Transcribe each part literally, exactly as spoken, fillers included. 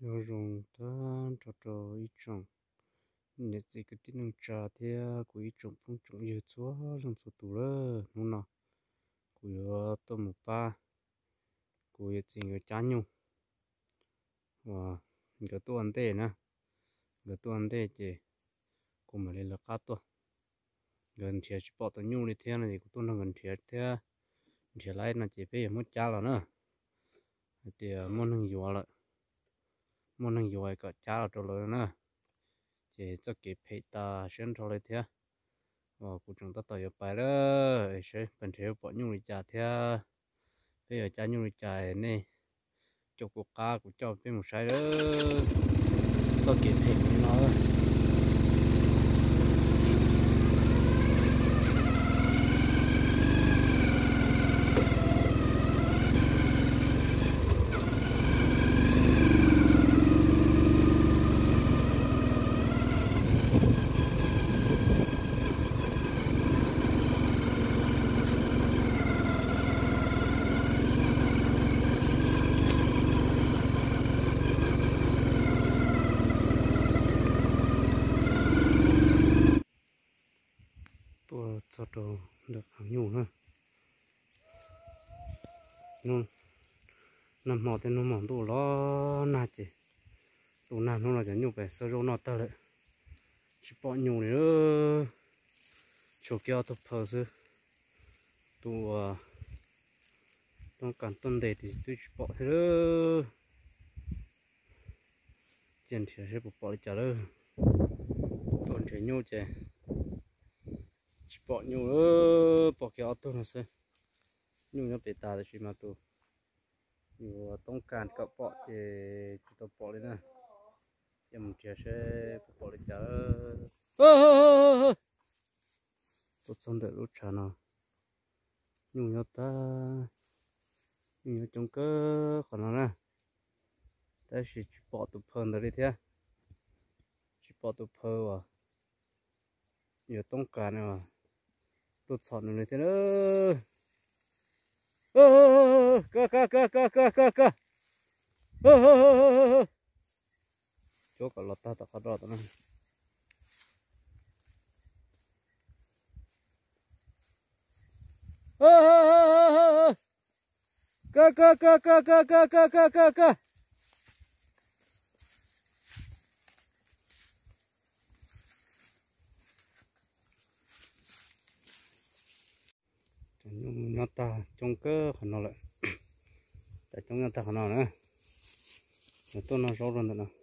rồi dùng ta cho cho ít trồng nhật gì cái tin nông trà thì của ít trồng phong trồng nhiều chúa làm số tủ đó đúng nào của tôm một ba của ít gì người chán nhung và cái tôi ăn tê nè cái tôi ăn tê chị cũng mà lên là cá to gần thiệt chỉ bỏ tao nhung đi theo này thì tôi nó gần thiệt theo thiệt lại là chỉ phải mất cha rồi nữa thì muốn hàng dừa lại muốn hàng dừa cả cha rồi rồi nữa chỉ cho kịp phải ta xem thôi lại theo và cũng chúng ta tạo bài đó sẽ phần thiếu bỏ nhung đi trả theo bây giờ cha nhung đi trả này cho cuộc ca của cho bên một sai đó có kịp phải nó tôi cho đồ được hàng nhung ha non nằm mò thì nó mỏng đồ lo nát chị đồ nát nó là cái nhung về sơ rô nọ ta lại chỉ bỏ nhung nữa chỗ kia tôi phơi sư tôi tôi cần tuần đề thì tôi chỉ bỏ thế đó trên thì sẽ bỏ đi trả đó tuần chỉ nhung chị chỉ bỏ nhung nữa bỏ kia tôi nó sẽ nhung nó bị tạt thì mà tôi nhiều tông càn cọ bỏ thì tôi bỏ đi nè chăm chia sẽ bỏ đi chợ tôi xong đợi lúc trả nào nhung nhau ta nhung nhau trong cơ còn nó nè ta chỉ bỏ tụt phơn rồi đi thế chỉ bỏ tụt phơ à nhiều tông càn này mà tôi chọn này thế nữa cơ cơ cơ cơ cơ cơ cơ chỗ cả lọt ta ta khó đọt nữa cơ cơ cơ cơ cơ cơ cơ cơ cơ cơ nó ta trong cơ còn nó lại tại trong nó ta còn nó nữa tôi nó rau rồi nữa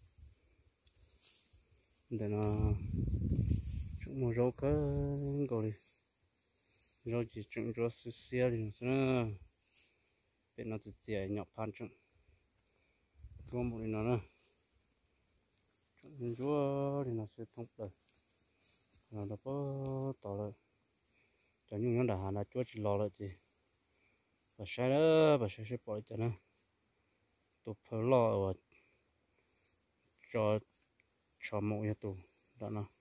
để nó chúng một rau cơ rồi rau chỉ trồng rau xí xí thì nó bên nó chỉ chỉ nhọc phan trồng có một nó nữa trồng rau thì nó sẽ thông đời nó đã có tỏ lại cho những nhóm đã là chúa chỉ lo lại gì và sai đó và sai sẽ bỏ cho nó tụt phải lo và cho cho một nhà tù đó nó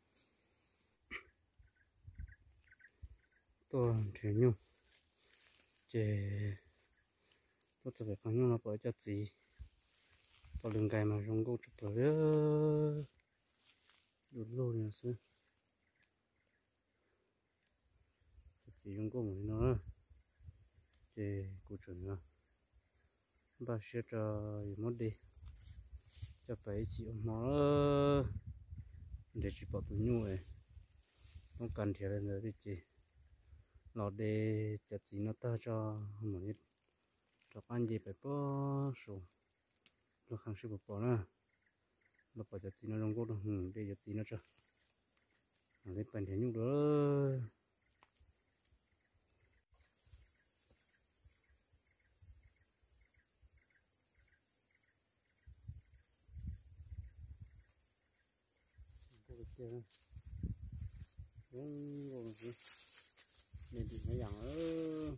tôi thì nhung chè tôi sẽ phải phăng nhung nó bỏ cho gì bỏ đường cày mà trong cô chụp tới đốt lô này xưa chỉ dùng cô một nó chè cụ chuẩn nữa bà sẽ cho một đi cho phải chỉ nó để chỉ bỏ túi nhung này không cần thiệt là nữa thì chỉ nó để chặt chỉ nó ta cho một ít cho ăn gì phải có số nó không sẽ bỏ nữa nó bỏ chặt chỉ nó trong cốt ừ để chặt chỉ nó cho nó lên bàn thiệt nhung đó đúng rồi nên thì mấy dạng ơ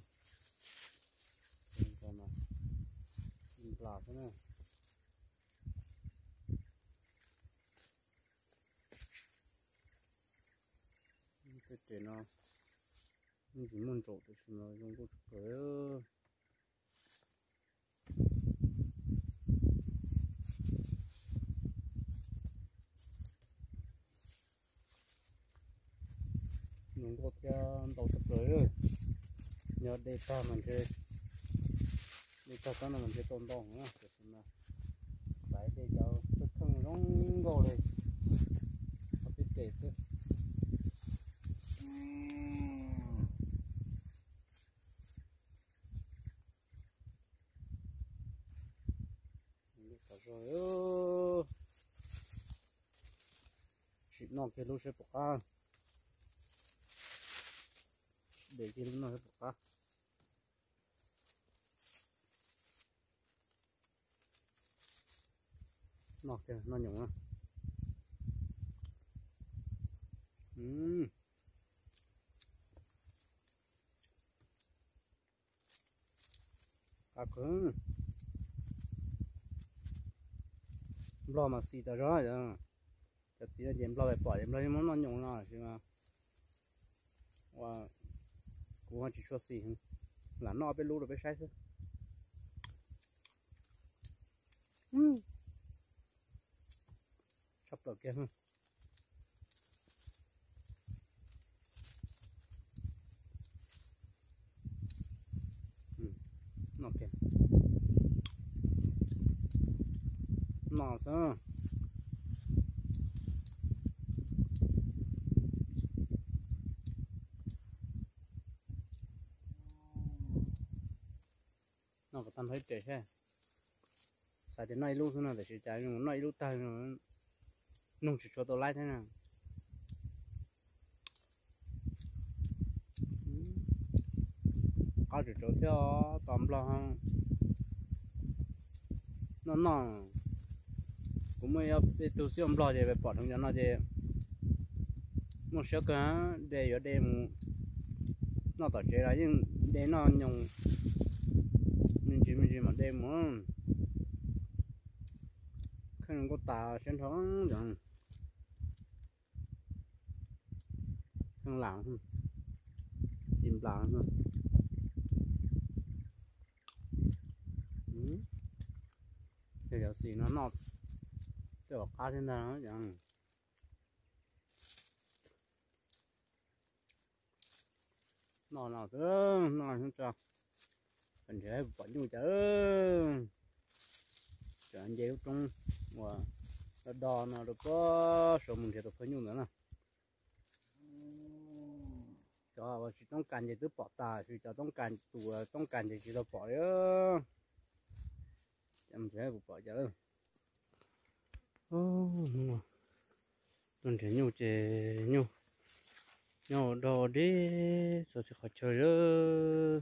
còn mà là thế này cái chuyện nó chỉ muốn trộn thì nó không có cái đầu tập rồi nhớ đây ta mình chơi đây ta cái này mình chơi tôm đồng nữa sải đây cho tất không rong gò đây có biết kể chứ rồi chị nó cái lúc sẽ bỏ để cái lúc nó sẽ bỏ nó kìa nó nhúng à ừm cá cứng lo mà xì tao rồi đó cái tí là điểm lo lại bỏ điểm lo nhưng mà nó nhúng nó chứ mà và cũng chỉ cho xì là nó bên lú rồi bên sai chứ ừm sắp được kia hơn nó kìa nó sao nó có tan hết trẻ xe xài đến nay lúc nào để xử trái nhưng nay lúc tay nó nung chỉ cho tôi lái thế nào có chỉ cho theo tóm lo nó nó cũng mới đi tu sửa lo để bỏ trong cho nó để một số cái để ở đây nó tạo chế ra nhưng để nó dùng mình chỉ mình chỉ mà đây mà không có tàu trên thoáng rồi không làm không chìm làm thôi thì giờ xì nó nọt cho cá trên đó chẳng nó nào chứ nó không cho mình sẽ vẫn như chứ cho anh dễ trong và nó đo nó được có số mình sẽ được phải nhung nữa nè cho chỉต้องการจะตื้อปอตาคือจะต้องการตัวต้องการจะจีเราปล่อยเออจำใช่ผมปล่อยจะเลยโอ้นู่นตอนเดี๋ยวnewเจ new new ดอดีสุดที่เขาเจอเยอะ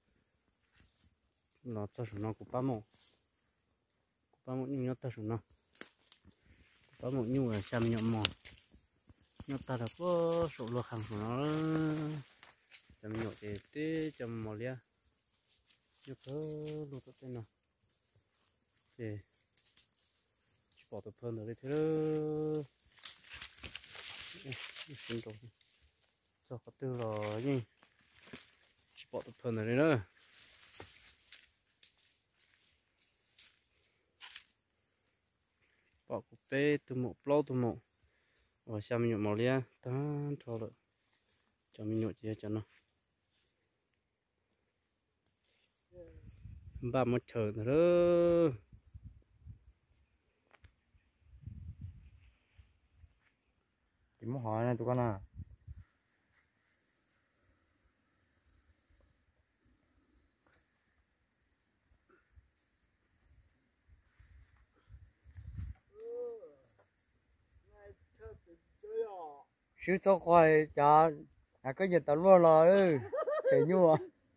nó ta sử nó cũng ba mỏ cũng ba mỏ nhưng nó ta sử nó ba mỏ nhưng mà xem nhậm mỏ nó ta đã có số lượng hàng của nó chấm nhọ thì tí chấm mỏ lia nhớ có lúa tốt tên nào thì chỉ bỏ tập hơn rồi thế đó xin rồi cho có tư rồi nhỉ chỉ bỏ tập hơn rồi nữa bỏ cục bê từ một lô từ một và xem mình nhọ màu lia tan cho được cho mình nhọ chia cho nó ba một chờ nữa tìm một hỏi này tụi con à sư cho quay cho à có gì tao lo lo ư chạy nhua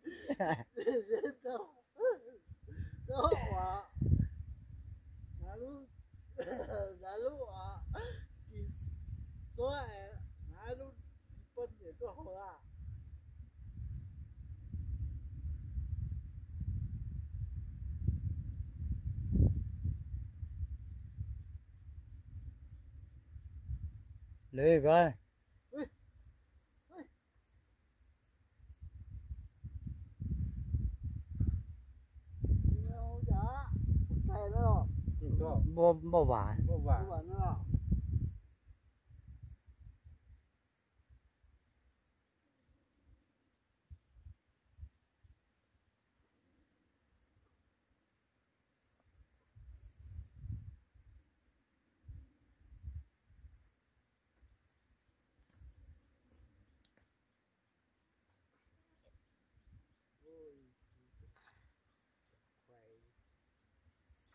lười coi bao bao vải bao vải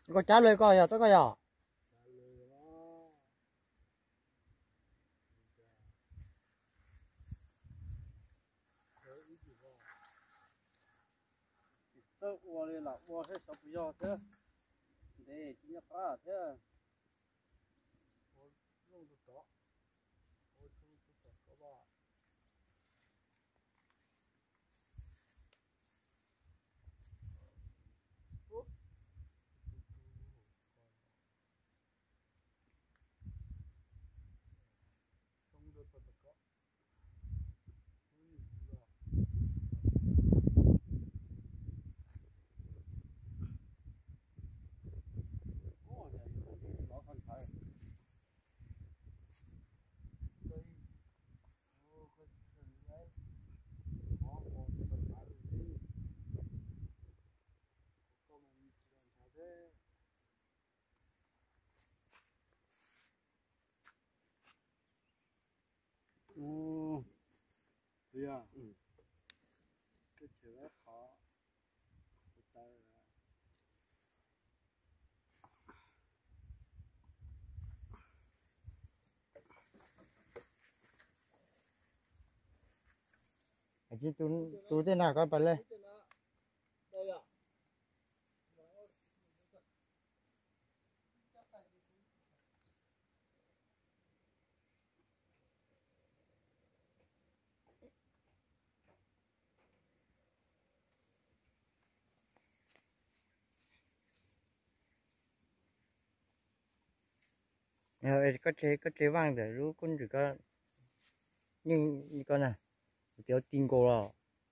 có trả lời coi à cho coi à 这我的了，我是说不要的，对，今天发的。 弄得着，我出去找个吧。 哦， 对呀， 嗯， 这起来好，不当然。Chị tu tu thế nào con bật lên. Ờ, có chế có chế vàng để rú con chỉ có nhưng con này tiểu tin cô rồi.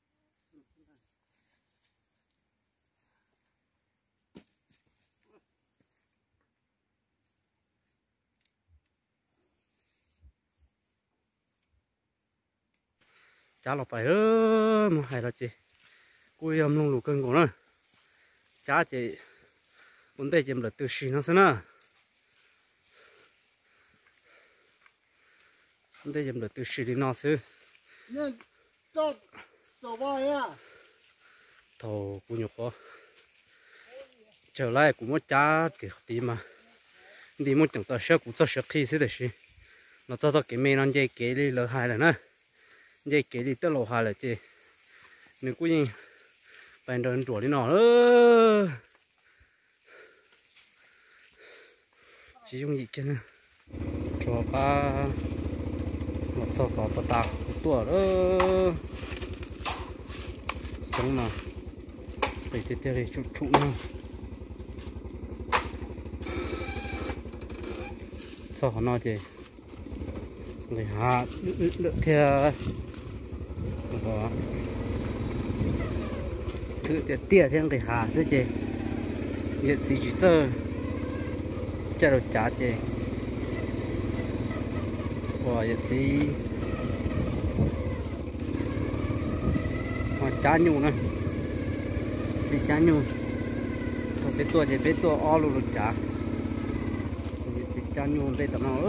chả lọc phải ơ mà hay là chị cùi âm lông lù cân của nó chả chị vấn đề chìm là từ xí nó xem nào vấn đề chìm là từ xí đi nó xứ Nhưng cho cho bao nha. thầu cũng nhiều khó trở lại cũng mất chả thì tí mà đi một chẳng ta sẽ cũng cho sẽ khi sẽ được xí nó cho cho cái mê nó dây kế đi lỡ hai là nữa dây kế đi tới lỗ hai là chị nếu cũng như bạn đơn đuổi đi nó nữa chỉ dùng gì kia nữa cho ba một số có tao tao tua đó sống mà để tiếp theo để chụp chụp nữa sau họ nói gì người hạ được theo đó thứ để tia theo người hạ sẽ gì hiện gì chỉ chơi cho được trả gì và hiện gì mà trả nhu nữa gì trả nhu thôi biết tua gì biết tua all luôn trả gì trả nhu đây tao nó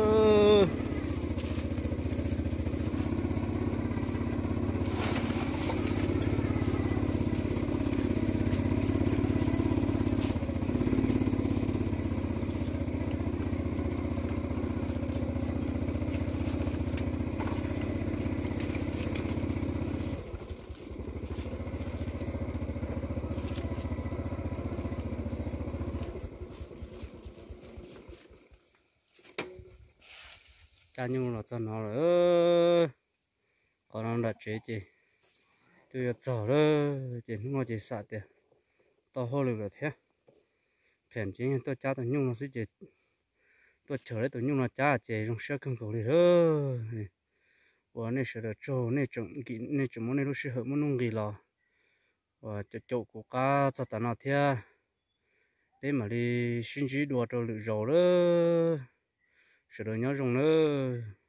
cha nhu là cho nó rồi còn nó đã chế chị tôi giờ giờ đó chị không có chị sạch tiền tao hô được rồi thế phèn chính tôi cha tôi nhung nó suy chị tôi chờ đấy tôi nhung nó cha chị trong xe cưng cầu đi thôi và nên sẽ được cho nên chồng kỹ nên chồng muốn nên lúc sẽ hợp muốn nung gì lo và cho chỗ của cá cho tao nó thế để mà đi xin chỉ đùa cho lựa rồi đó sẽ được nhớ dùng nữa